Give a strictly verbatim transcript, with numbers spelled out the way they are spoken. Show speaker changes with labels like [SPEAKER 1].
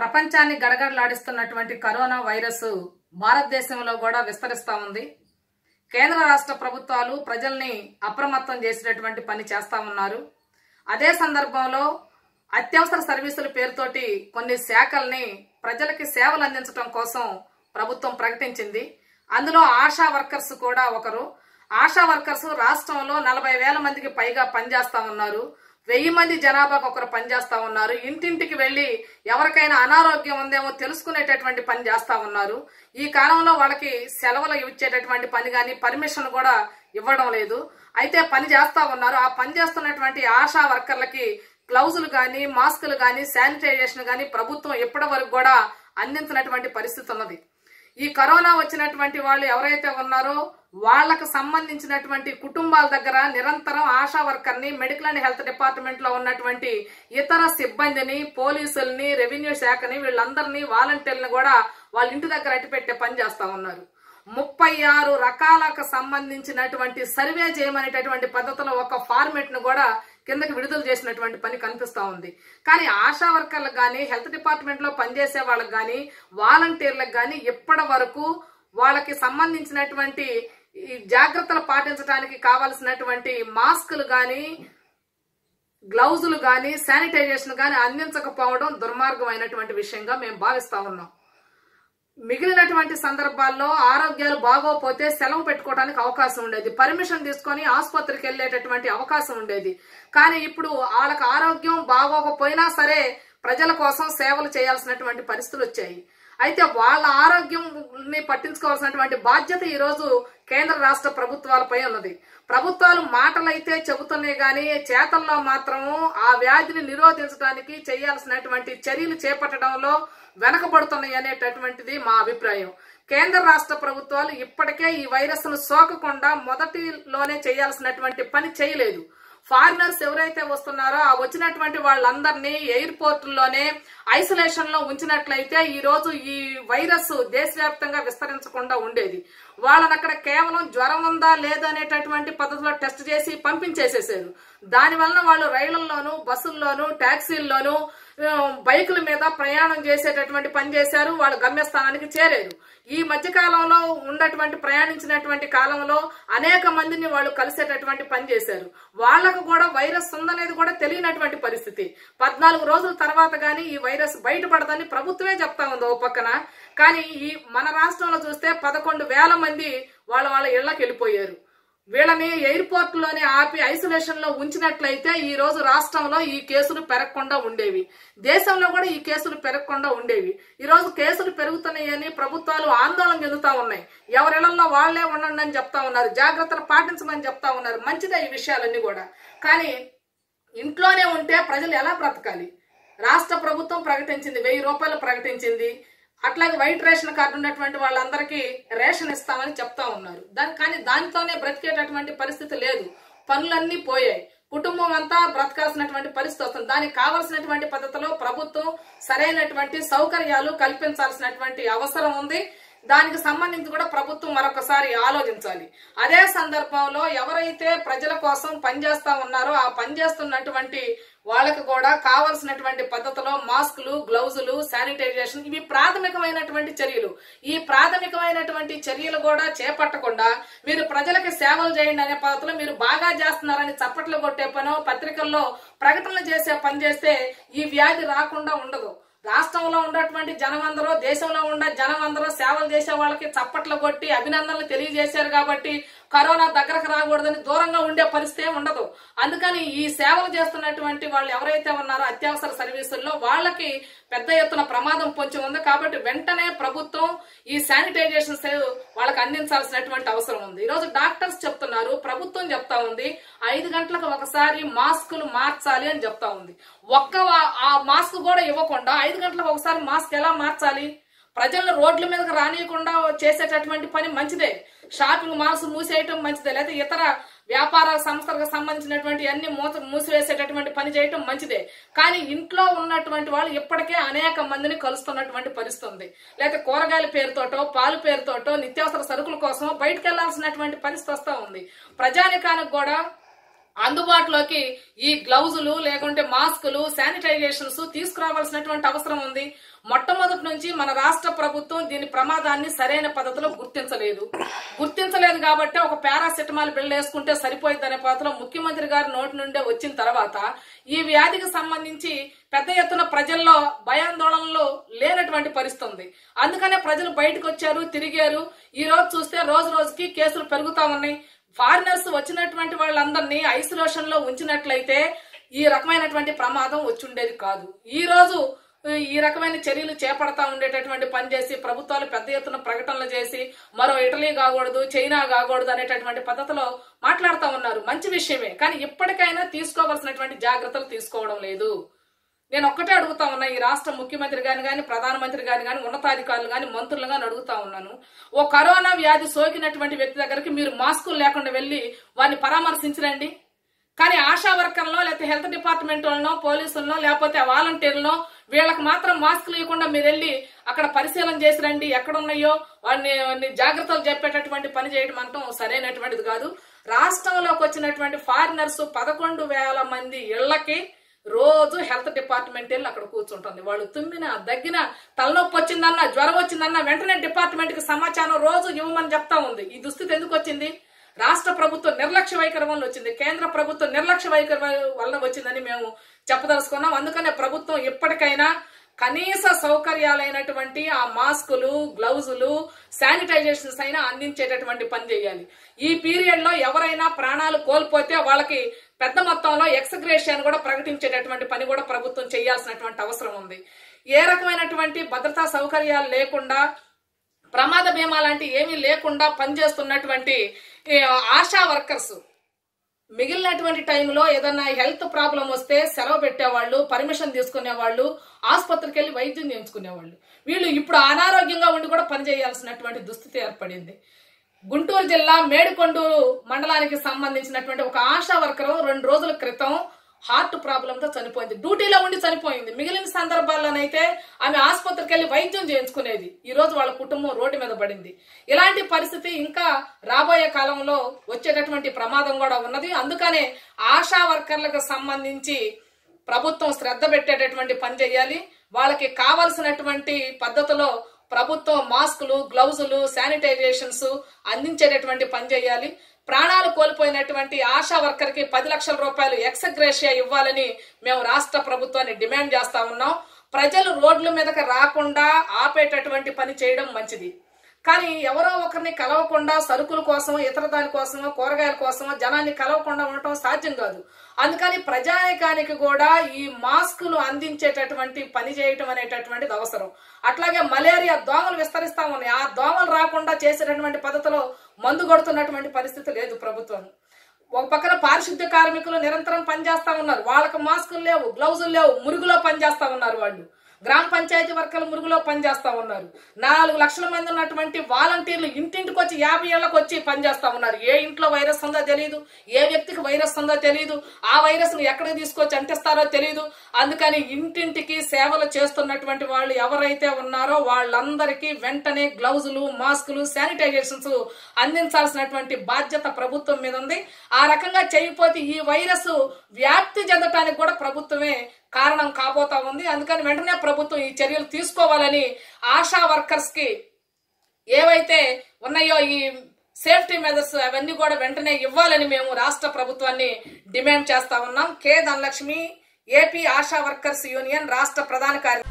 [SPEAKER 1] ప్రపంచాన్ని గడగడలాడిస్తున్నటువంటి corona virus భారతదేశంలో కూడా విస్తరిస్తా ఉంది. కేంద్ర రాష్ట్ర ప్రభుత్వాలు ప్రజల్ని అప్రమత్తం చేసేటటువంటి పని చేస్తా ఉన్నారు. అదే సందర్భంలో అత్యవసర సర్వీసుల పేరుతోటి కొన్ని శాఖల్ని ప్రజలకి సేవలు అందించడం కోసం ప్రభుత్వం ప్రకటించింది. అందులో ఆశా వర్కర్స్ కూడా ఒకరు. ఆశా వర్కర్స్ రాష్ట్రంలో నలభై వేల మందికి పైగా పనిచేస్తా ఉన్నారు. వెయ్యి మంది జనాభాకు ఒకరు పనిచేస్తా ఉన్నారు. ఇంటింటికి వెళ్లి ఎవరికైనా అనారోగ్యం ఉందేమో తెలుసుకునేటటువంటి పని చేస్తా ఉన్నారు. ఈ కాలంలో వాళ్ళకి సెలవులు ఇచ్చేటటువంటి పని కానీ పర్మిషన్ కూడా ఇవ్వడం లేదు. అయితే పని చేస్తా ఉన్నారు. ఆ పని చేస్తున్నటువంటి ఆశా వర్కర్లకి గ్లౌజులు కానీ మాస్కులు కానీ శానిటైజేషన్ కానీ ప్రభుత్వం ఇప్పటి వరకు కూడా అందించినటువంటి పరిస్థితి ఉన్నది. ఈ కరోనా వచ్చినటువంటి వాళ్ళు ఎవరైతే ఉన్నారో వాళ్లకు సంబంధించినటువంటి కుటుంబాల దగ్గర నిరంతరం ఆశా వర్కర్ని, మెడికల్ అండ్ హెల్త్ డిపార్ట్మెంట్ లో ఉన్నటువంటి ఇతర సిబ్బందిని, పోలీసుల్ని, రెవెన్యూ శాఖని, వీళ్ళందరినీ వాలంటీర్లను కూడా వాళ్ళ ఇంటి దగ్గర అట్టిపెట్టే పని చేస్తా ఉన్నారు. ముప్పై ఆరు రకాలకు సంబంధించినటువంటి సర్వే చేయమనేటటువంటి పద్ధతిలో ఒక ఫార్మేట్ ను కూడా కిందకి విడుదల చేసినటువంటి పని కనిపిస్తా ఉంది. కానీ ఆశా వర్కర్లకు కానీ, హెల్త్ డిపార్ట్మెంట్ లో పనిచేసే వాళ్ళకి కానీ, వాలంటీర్లకు కానీ ఇప్పటి వరకు వాళ్ళకి సంబంధించినటువంటి ఈ జాగ్రత్తలు పాటించడానికి కావాల్సినటువంటి మాస్కులు కానీ, గ్లౌజులు కానీ, శానిటైజేషన్ కానీ అందించకపోవడం దుర్మార్గమైనటువంటి విషయంగా మేము భావిస్తా ఉన్నాం. మిగిలినటువంటి సందర్భాల్లో ఆరోగ్యాలు బాగోపోతే సెలవు పెట్టుకోవడానికి అవకాశం ఉండేది, పర్మిషన్ తీసుకొని ఆసుపత్రికి వెళ్లేటటువంటి అవకాశం ఉండేది. కానీ ఇప్పుడు వాళ్ళకి ఆరోగ్యం బాగోకపోయినా సరే ప్రజల కోసం సేవలు చేయాల్సినటువంటి పరిస్థితులు వచ్చాయి. అయితే వాళ్ళ ఆరోగ్యంని పట్టించుకోవాల్సినటువంటి బాధ్యత ఈ రోజు కేంద్ర రాష్ట్ర ప్రభుత్వాలపై ఉన్నది. ప్రభుత్వాలు మాటలైతే చెబుతున్నాయి కానీ చేతల్లో మాత్రం ఆ వ్యాధిని నిరోధించడానికి చేయాల్సినటువంటి చర్యలు చేపట్టడంలో వెనకబడుతున్నాయి అనేటటువంటిది మా అభిప్రాయం. కేంద్ర రాష్ట్ర ప్రభుత్వాలు ఇప్పటికే ఈ వైరస్ ను సోకకుండా మొదటిలోనే చేయాల్సినటువంటి పని చేయలేదు. ఫారినర్స్ ఎవరైతే వస్తున్నారో ఆ వచ్చినటువంటి వాళ్ళందరినీ ఎయిర్పోర్టుల్లోనే ఐసోలేషన్ లో ఉంచినట్లయితే ఈ రోజు ఈ వైరస్ దేశవ్యాప్తంగా విస్తరించకుండా ఉండేది. వాళ్ళని అక్కడ కేవలం జ్వరం ఉందా లేదనేటటువంటి పద్ధతిలో టెస్ట్ చేసి పంపించేసేసారు. దాని వలన వాళ్ళు రైళ్లలోనూ, బస్సుల్లోనూ, ట్యాక్సీల్లోనూ, బైకుల మీద ప్రయాణం చేసేటటువంటి పని చేశారు. వాళ్ళు గమ్యస్థానానికి చేరారు. ఈ మధ్య కాలంలో ఉన్నటువంటి ప్రయాణించినటువంటి కాలంలో అనేక మందిని వాళ్ళు కలిసేటటువంటి పని చేశారు. వాళ్లకు కూడా వైరస్ ఉందనేది కూడా తెలియనటువంటి పరిస్థితి. పద్నాలుగు రోజుల తర్వాత గానీ ఈ వైరస్ బయటపడదని ప్రభుత్వమే చెప్తా ఉంది ఓ పక్కన. కానీ ఈ మన రాష్ట్రంలో చూస్తే పదకొండు వేల మంది వాళ్ళ వాళ్ళ ఇళ్లకు వెళ్ళిపోయారు. వీళ్ళని ఎయిర్పోర్ట్ లోనే ఆపి ఐసోలేషన్ లో ఉంచినట్లయితే ఈ రోజు రాష్ట్రంలో ఈ కేసులు పెరగకుండా ఉండేవి, దేశంలో కూడా ఈ కేసులు పెరగకుండా ఉండేవి. ఈ రోజు కేసులు పెరుగుతున్నాయని ప్రభుత్వాలు ఆందోళన చెందుతా ఉన్నాయి. ఎవరిళ్లలో వాళ్లే ఉండండి అని చెప్తా ఉన్నారు, జాగ్రత్తలు పాటించమని చెప్తా ఉన్నారు. మంచిదే ఈ విషయాలన్నీ కూడా. కానీ ఇంట్లోనే ఉంటే ప్రజలు ఎలా బ్రతకాలి? రాష్ట్ర ప్రభుత్వం ప్రకటించింది, వెయ్యి రూపాయలు ప్రకటించింది. అట్లాగే వైట్ రేషన్ కార్డు ఉన్నటువంటి వాళ్ళందరికీ రేషన్ ఇస్తామని చెప్తా ఉన్నారు. దాని కానీ దానితోనే బ్రతికేటటువంటి పరిస్థితి లేదు. పనులన్నీ పోయాయి. కుటుంబం అంతా బ్రతకాల్సినటువంటి పరిస్థితి వస్తుంది. దానికి కావాల్సినటువంటి పద్ధతిలో ప్రభుత్వం సరైనటువంటి సౌకర్యాలు కల్పించాల్సినటువంటి అవసరం ఉంది. దానికి సంబంధించి కూడా ప్రభుత్వం మరొకసారి ఆలోచించాలి. అదే సందర్భంలో ఎవరైతే ప్రజల కోసం పనిచేస్తా ఉన్నారో ఆ పనిచేస్తున్నటువంటి వాళ్ళకి కూడా కావాల్సినటువంటి పద్ధతిలో మాస్కులు, గ్లౌజులు, శానిటైజేషన్ ఇవి ప్రాథమికమైనటువంటి చర్యలు. ఈ ప్రాథమికమైనటువంటి చర్యలు కూడా చేపట్టకుండా మీరు ప్రజలకి సేవలు చేయండి అనే పద్ధతిలో మీరు బాగా చేస్తున్నారని చప్పట్లు కొట్టే పనో, పత్రికల్లో ప్రకటనలు చేసే పని చేస్తే ఈ వ్యాధి రాకుండా ఉండదు. రాష్ట్రంలో ఉన్నటువంటి జనం అందరూ, దేశంలో ఉన్న జనం అందరూ సేవలు చేసే వాళ్ళకి చప్పట్లు కొట్టి అభినందనలు తెలియజేశారు కాబట్టి కరోనా దగ్గరకు రాకూడదని దూరంగా ఉండే పరిస్థితి ఉండదు. అందుకని ఈ సేవలు చేస్తున్నటువంటి వాళ్ళు ఎవరైతే ఉన్నారో అత్యవసర సర్వీసుల్లో వాళ్ళకి పెద్ద ఎత్తున ప్రమాదం పొంచి ఉంది. కాబట్టి వెంటనే ప్రభుత్వం ఈ శానిటైజేషన్ వాళ్ళకి అందించాల్సినటువంటి అవసరం ఉంది. ఈరోజు డాక్టర్స్ చెప్తున్నారు, ప్రభుత్వం చెప్తా ఉంది ఐదు గంటలకు ఒకసారి మాస్కులు మార్చాలి అని చెప్తా ఉంది. ఒక్క ఆ మాస్క్ కూడా ఇవ్వకుండా ఐదు గంటలకు ఒకసారి మాస్క్ ఎలా మార్చాలి? ప్రజలను రోడ్ల మీదకి రానియకుండా చేసేటటువంటి పని మంచిదే. షాపింగ్ మాల్స్ మూసేయటం మంచిదే, లేదా ఇతర వ్యాపార సంస్థలకు సంబంధించినటువంటి అన్ని మూత మూసివేసేటటువంటి పని చేయటం మంచిదే. కానీ ఇంట్లో ఉన్నటువంటి వాళ్ళు ఇప్పటికే అనేక మందిని కలుస్తున్నటువంటి పరిస్థితి ఉంది. లేదా కూరగాయల పేరుతోటో, పాలు పేరుతోటో, నిత్యావసర సరుకుల కోసం బయటకు వెళ్లాల్సినటువంటి పరిస్థితి వస్తా ఉంది. ప్రజానికానికి కూడా అందుబాటులోకి ఈ గ్లౌజులు లేకుంటే మాస్కులు శానిటైజేషన్స్ తీసుకురావాల్సినటువంటి అవసరం ఉంది. మొట్టమొదటి నుంచి మన రాష్ట్ర ప్రభుత్వం దీని ప్రమాదాన్ని సరైన పద్ధతిలో గుర్తించలేదు గుర్తించలేదు కాబట్టి ఒక పారాసెటమాల్ బిళ్ళ వేసుకుంటే సరిపోయింది అనే పద్ధతిలో ముఖ్యమంత్రి గారి నోటి నుండే వచ్చిన తర్వాత ఈ వ్యాధికి సంబంధించి పెద్ద ఎత్తున ప్రజల్లో భయాందోళనలు లేనటువంటి పరిస్థితి ఉంది. అందుకనే ప్రజలు బయటకు వచ్చారు, తిరిగారు. ఈ రోజు చూస్తే రోజు రోజుకి కేసులు పెరుగుతా ఉన్నాయి. ఫారినర్స్ వచ్చినటువంటి వాళ్ళందరినీ ఐసోలేషన్ లో ఉంచినట్లయితే ఈ రకమైనటువంటి ప్రమాదం వచ్చుండేది కాదు. ఈ రోజు ఈ రకమైన చర్యలు చేపడతా ఉండేటటువంటి పని చేసి ప్రభుత్వాలు పెద్ద ఎత్తున ప్రకటనలు చేసి మరో ఇటలీ కాకూడదు, చైనా కాకూడదు అనేటటువంటి పద్ధతిలో మాట్లాడుతూ ఉన్నారు. మంచి విషయమే, కానీ ఇప్పటికైనా తీసుకోవాల్సినటువంటి జాగ్రత్తలు తీసుకోవడం లేదు. నేను ఒక్కటే అడుగుతా ఉన్నా, ఈ రాష్ట్ర ముఖ్యమంత్రి గాని కానీ ప్రధానమంత్రి గాని కానీ ఉన్నతాధికారులు కానీ మంత్రులు కానీ అడుగుతా ఉన్నాను. ఓ కరోనా వ్యాధి సోకినటువంటి వ్యక్తి దగ్గరికి మీరు మాస్కులు లేకుండా వెళ్లి వారిని పరామర్శించరండి. కానీ ఆశా వర్కర్లో లేకపోతే హెల్త్ డిపార్ట్మెంట్ వాళ్ళనో పోలీసులనో లేకపోతే వాలంటీర్లనో వీళ్ళకి మాత్రం మాస్కులు ఇవ్వకుండా మీరు వెళ్ళి అక్కడ పరిశీలన చేసి రండి, ఎక్కడున్నాయో వాడిని జాగ్రత్తలు చెప్పేటటువంటి పని చేయడం అంటాం సరైనటువంటిది కాదు. రాష్ట్రంలోకి వచ్చినటువంటి ఫారినర్స్ పదకొండు వేల మంది ఇళ్లకి రోజు హెల్త్ డిపార్ట్మెంట్ వెళ్ళి అక్కడ కూర్చుంటుంది. వాళ్ళు తుమ్మిన దగ్గిన తలనొప్పి వచ్చిందన్నా జ్వరం వచ్చిందన్నా వెంటనే డిపార్ట్మెంట్ కి సమాచారం రోజు ఇవ్వమని చెప్తా ఉంది. ఈ దుస్థితి ఎందుకు వచ్చింది? రాష్ట్ర ప్రభుత్వం నిర్లక్ష్య వైఖరి వల్ల వచ్చింది, కేంద్ర ప్రభుత్వం నిర్లక్ష్య వైఖరి వల్ల వచ్చిందని మేము చెప్పదలుచుకున్నాం. అందుకనే ప్రభుత్వం ఇప్పటికైనా కనీస సౌకర్యాలైనటువంటి ఆ మాస్కులు, గ్లౌజులు, శానిటైజేషన్స్ అయినా అందించేటటువంటి పని చేయాలి. ఈ పీరియడ్ లో ఎవరైనా ప్రాణాలు కోల్పోతే వాళ్ళకి పెద్ద మొత్తంలో ఎక్స్గ్రేషియన్ కూడా ప్రకటించేటటువంటి పని కూడా ప్రభుత్వం చేయాల్సినటువంటి అవసరం ఉంది. ఏ రకమైనటువంటి భద్రతా సౌకర్యాలు లేకుండా, ప్రమాద బీమా లాంటి ఏమీ లేకుండా పనిచేస్తున్నటువంటి ఆశా వర్కర్స్ మిగిలినటువంటి టైంలో ఏదన్నా హెల్త్ ప్రాబ్లం వస్తే సెలవు పెట్టేవాళ్ళు, పర్మిషన్ తీసుకునేవాళ్ళు, ఆసుపత్రికి వెళ్ళి వైద్యం చేయించుకునేవాళ్ళు. వీళ్ళు ఇప్పుడు అనారోగ్యంగా ఉండి కూడా పనిచేయాల్సినటువంటి దుస్థితి ఏర్పడింది. గుంటూరు జిల్లా మేడికొండూరు మండలానికి సంబంధించినటువంటి ఒక ఆశా వర్కర్ రెండు రోజుల క్రితం హార్ట్ ప్రాబ్లంతో చనిపోయింది. డ్యూటీలో ఉండి చనిపోయింది. మిగిలిన సందర్భాల్లోనైతే ఆమె ఆసుపత్రికి వెళ్లి వైద్యం చేయించుకునేది. ఈ రోజు వాళ్ళ కుటుంబం రోడ్డు మీద పడింది. ఇలాంటి పరిస్థితి ఇంకా రాబోయే కాలంలో వచ్చేటటువంటి ప్రమాదం కూడా ఉన్నది. అందుకనే ఆశా వర్కర్లకు సంబంధించి ప్రభుత్వం శ్రద్ధ పెట్టేటటువంటి పని చేయాలి. వాళ్ళకి కావలసినటువంటి పద్ధతిలో ప్రభుత్వం మాస్కులు, గ్లౌజులు, శానిటైజేషన్స్ అందించేటటువంటి పని చేయాలి. ప్రాణాలు కోల్పోయినటువంటి ఆశా వర్కర్ కి పది లక్షల రూపాయలు ఎక్స్గ్రేషియా ఇవ్వాలని మేము రాష్ట్ర ప్రభుత్వాన్ని డిమాండ్ చేస్తా ఉన్నాం. ప్రజలు రోడ్ల మీదకి రాకుండా ఆపేటటువంటి పని చేయడం మంచిది. కానీ ఎవరో ఒకరిని కలవకుండా సరుకుల కోసం, ఇతర దాని కోసమో, కూరగాయల కోసమో జనాన్ని కలవకుండా ఉండటం సాధ్యం కాదు. అందుకని ప్రజానికానికి కూడా ఈ మాస్కులు అందించేటటువంటి పని చేయటం అనేటటువంటిది అవసరం. అట్లాగే మలేరియా దోమలు విస్తరిస్తా ఉన్నాయి. ఆ దోమలు రాకుండా చేసేటటువంటి పద్ధతిలో మందు కొడుతున్నటువంటి పరిస్థితి లేదు ప్రభుత్వం. ఒక పక్కన పారిశుద్ధ్య కార్మికులు నిరంతరం పనిచేస్తా ఉన్నారు. వాళ్ళకి మాస్కులు లేవు, గ్లౌజులు లేవు, మురుగులో పనిచేస్తా ఉన్నారు. వాళ్ళు గ్రామ పంచాయతీ వర్కర్లు మురుగులో పనిచేస్తా ఉన్నారు. నాలుగు లక్షల మంది ఉన్నటువంటి వాలంటీర్లు ఇంటింటికి వచ్చి యాభై ఏళ్లకు వచ్చి పనిచేస్తా ఉన్నారు. ఏ ఇంట్లో వైరస్ ఉందో తెలియదు, ఏ వ్యక్తికి వైరస్ ఉందో తెలియదు, ఆ వైరస్ ను ఎక్కడికి తీసుకొచ్చి అంటిస్తారో తెలియదు. అందుకని ఇంటింటికి సేవలు చేస్తున్నటువంటి వాళ్ళు ఎవరైతే ఉన్నారో వాళ్ళందరికీ వెంటనే గ్లౌజులు, మాస్కులు, శానిటైజేషన్స్ అందించాల్సినటువంటి బాధ్యత ప్రభుత్వం మీద ఉంది. ఆ రకంగా చేయకపోతే ఈ వైరస్ వ్యాప్తి చెందటానికి కూడా ప్రభుత్వమే కారణం కాబోతా ఉంది. అందుకని వెంటనే ప్రభుత్వం ఈ చర్యలు తీసుకోవాలని, ఆశా వర్కర్స్ కి ఏవైతే ఉన్నాయో ఈ సేఫ్టీ మెజర్స్ అవన్నీ కూడా వెంటనే ఇవ్వాలని మేము రాష్ట్ర ప్రభుత్వాన్ని డిమాండ్ చేస్తా ఉన్నాం. K Dhanalakshmi, AP Asha workers union రాష్ట్ర ప్రధాన కార్యదర్శి.